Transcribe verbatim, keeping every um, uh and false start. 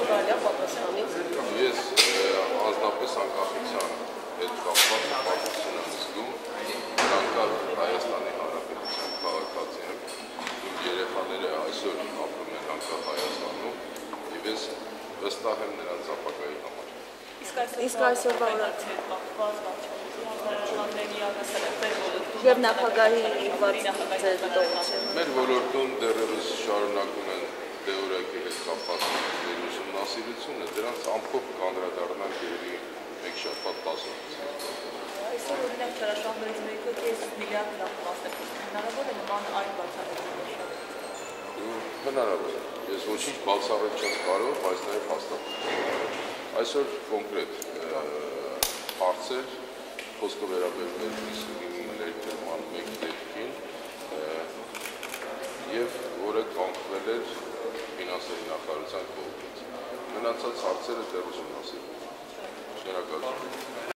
կարելի է պատասխանի։ Ես անձնապես անկախության հետ կապված պատասխան եմ զգում, անկախ Հայաստանի Հանրապետության քաղաքացի եմ, իմ երեխաները այսօր ապրում են անկախ Հայաստանում, եւ ես վստահ եմ նրանց ապագայի համար։ Իսկ այսօրվա եւ նախագահի ուղղված ձեր դիտողությունը։ Մեր ոլորտում դեռևս շարունակում են դեորակի հետ կապված ուսումնասիրությունը, դրանց ամփոփ կանդրադառնանք երևի մեկ շաբաթ տասը օր։ Այսօր օրինակ դրաշահներից մեկը կես միլիարդ նախատեսվող հնարավոր է նման այլ բացառություն։ Հնարավոր է։ Ես ոչինչ բացառել չեմ կարող, բայց նաև հաստատ։ Այսօր կոնկրետ հարցեր խոսքը վերաբերում է ներկայացման մեկ դեպքին եւ որը կանխվել էր ֆինանսների նախարարության կողմից։ Մնացած հարցերը դեռ ուսումնասիրվում են։ Շնորհակալություն։